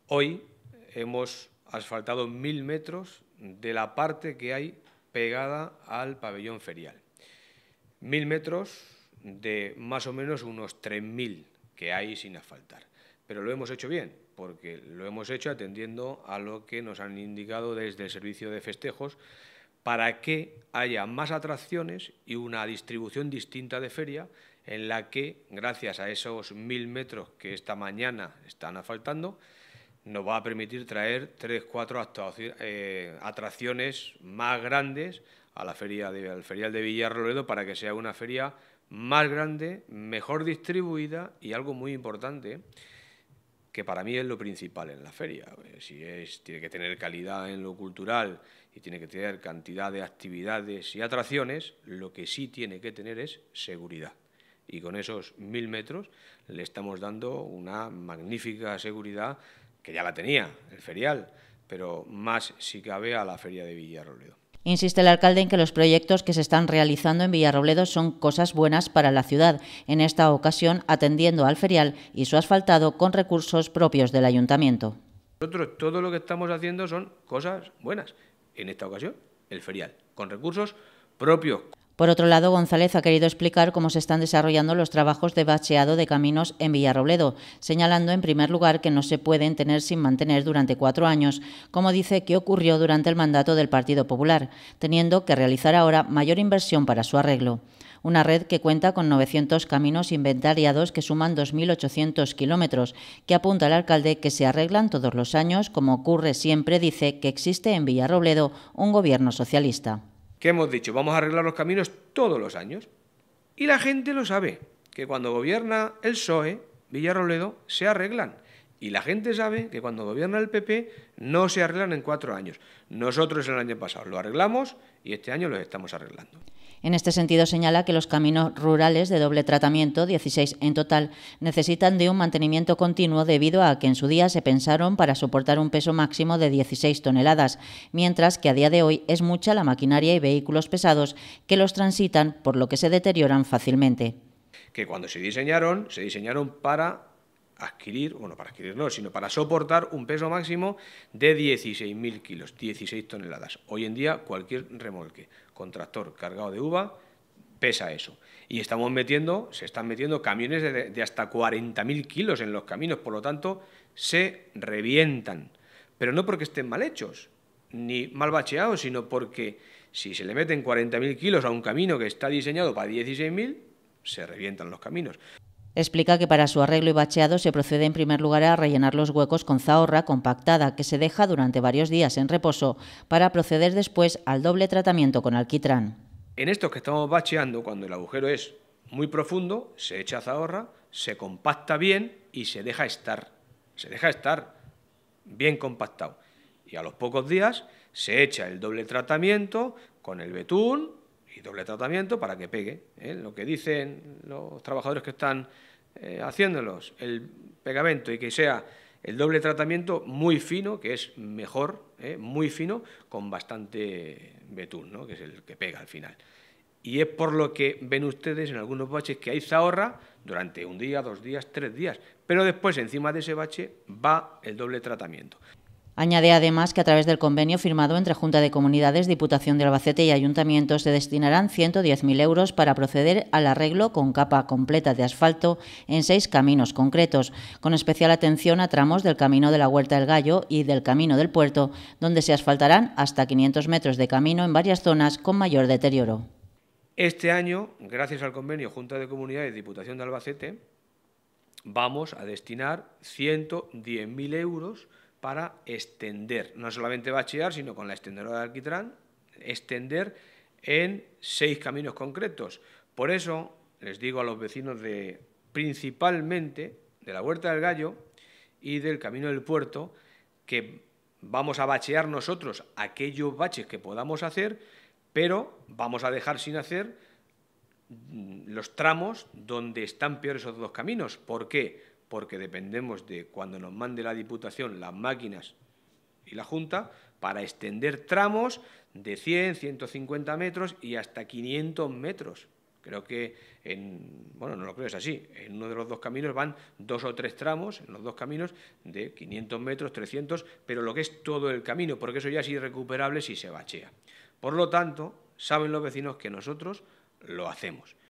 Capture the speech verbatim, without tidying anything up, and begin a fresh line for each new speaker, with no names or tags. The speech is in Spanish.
Hoy hemos asfaltado mil metros de la parte que hay pegada al pabellón ferial. Mil metros de más o menos unos tres mil que hay sin asfaltar. Pero lo hemos hecho bien, porque lo hemos hecho atendiendo a lo que nos han indicado desde el servicio de festejos para que haya más atracciones y una distribución distinta de feria en la que, gracias a esos mil metros que esta mañana están asfaltando, nos va a permitir traer tres, cuatro eh, atracciones más grandes a la feria de, al ferial de Villarrobledo para que sea una feria más grande, mejor distribuida y algo muy importante, que para mí es lo principal en la feria. Si es, tiene que tener calidad en lo cultural y tiene que tener cantidad de actividades y atracciones, lo que sí tiene que tener es seguridad. Y con esos mil metros le estamos dando una magnífica seguridad que ya la tenía el ferial, pero más si cabe a la feria de Villarrobledo.
Insiste el alcalde en que los proyectos que se están realizando en Villarrobledo son cosas buenas para la ciudad, en esta ocasión atendiendo al ferial y su asfaltado con recursos propios del ayuntamiento.
Nosotros todo lo que estamos haciendo son cosas buenas, en esta ocasión el ferial, con recursos propios.
Por otro lado, González ha querido explicar cómo se están desarrollando los trabajos de bacheado de caminos en Villarrobledo, señalando en primer lugar que no se pueden tener sin mantener durante cuatro años, como dice que ocurrió durante el mandato del Partido Popular, teniendo que realizar ahora mayor inversión para su arreglo. Una red que cuenta con novecientos caminos inventariados que suman dos mil ochocientos kilómetros, que apunta el alcalde que se arreglan todos los años, como ocurre siempre, dice que existe en Villarrobledo un gobierno socialista.
¿Qué hemos dicho? Vamos a arreglar los caminos todos los años. Y la gente lo sabe, que cuando gobierna el P S O E, Villarrobledo, se arreglan. Y la gente sabe que cuando gobierna el P P no se arreglan en cuatro años. Nosotros el año pasado lo arreglamos y este año los estamos arreglando.
En este sentido, señala que los caminos rurales de doble tratamiento, dieciséis en total, necesitan de un mantenimiento continuo debido a que en su día se pensaron para soportar un peso máximo de dieciséis toneladas, mientras que a día de hoy es mucha la maquinaria y vehículos pesados que los transitan, por lo que se deterioran fácilmente.
Que cuando se diseñaron, se diseñaron para adquirir, bueno, para adquirir no, sino para soportar un peso máximo de dieciséis mil kilos, dieciséis toneladas. Hoy en día cualquier remolque con tractor cargado de uva pesa eso. Y estamos metiendo, se están metiendo camiones de, de hasta cuarenta mil kilos en los caminos, por lo tanto se revientan. Pero no porque estén mal hechos, ni mal bacheados, sino porque si se le meten cuarenta mil kilos a un camino que está diseñado para dieciséis mil, se revientan los caminos.
Explica que para su arreglo y bacheado se procede en primer lugar a rellenar los huecos con zahorra compactada que se deja durante varios días en reposo para proceder después al doble tratamiento con alquitrán.
En estos que estamos bacheando, cuando el agujero es muy profundo, se echa zahorra, se compacta bien y se deja estar, se deja estar bien compactado. Y a los pocos días se echa el doble tratamiento con el betún y doble tratamiento para que pegue, ¿eh? Lo que dicen los trabajadores que están eh, haciéndolos, el pegamento y que sea el doble tratamiento muy fino, que es mejor, ¿eh? Muy fino, con bastante betún, ¿no? Que es el que pega al final. Y es por lo que ven ustedes en algunos baches que hay zahorra durante un día, dos días, tres días, pero después encima de ese bache va el doble tratamiento.
Añade además que a través del convenio firmado entre Junta de Comunidades, Diputación de Albacete y Ayuntamiento se destinarán ciento diez mil euros para proceder al arreglo con capa completa de asfalto en seis caminos concretos, con especial atención a tramos del Camino de la Huerta del Gallo y del Camino del Puerto, donde se asfaltarán hasta quinientos metros de camino en varias zonas con mayor deterioro.
Este año, gracias al convenio Junta de Comunidades, Diputación de Albacete, vamos a destinar ciento diez mil euros para extender, no solamente bachear, sino con la extendedora de alquitrán, extender en seis caminos concretos. Por eso les digo a los vecinos de, principalmente de la Huerta del Gallo y del Camino del Puerto, que vamos a bachear nosotros aquellos baches que podamos hacer, pero vamos a dejar sin hacer los tramos donde están peores esos dos caminos. ¿Por qué? Porque dependemos de cuando nos mande la Diputación las máquinas y la Junta para extender tramos de cien, ciento cincuenta metros y hasta quinientos metros Creo que, en, bueno, no lo creo, es así. En uno de los dos caminos van dos o tres tramos, en los dos caminos, de quinientos metros, trescientos, pero lo que es todo el camino, porque eso ya es irrecuperable si se bachea. Por lo tanto, saben los vecinos que nosotros lo hacemos.